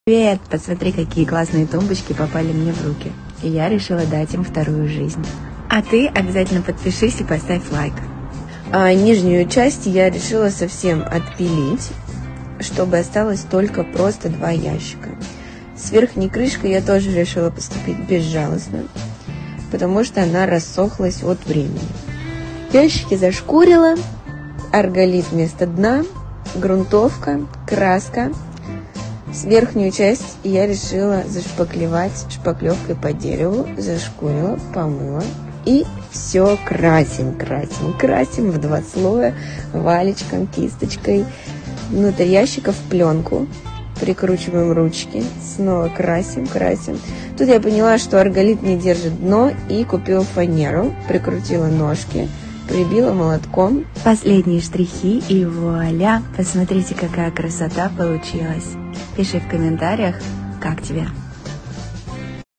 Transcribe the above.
Привет! Посмотри, какие классные тумбочки попали мне в руки. И я решила дать им вторую жизнь. А ты обязательно подпишись и поставь лайк. А нижнюю часть я решила совсем отпилить, чтобы осталось только просто 2 ящика. С верхней крышкой я тоже решила поступить безжалостно, потому что она рассохлась от времени. Ящики зашкурила, арголит вместо дна, грунтовка, краска. С верхнюю часть я решила зашпаклевать шпаклевкой по дереву, зашкурила, помыла. И все красим в 2 слоя, валичком, кисточкой. Внутрь ящиков пленку, прикручиваем ручки, снова красим. Тут я поняла, что арголит не держит дно, и купила фанеру, прикрутила ножки, прибила молотком. Последние штрихи, и вуаля! Посмотрите, какая красота получилась. Пиши в комментариях, как тебе.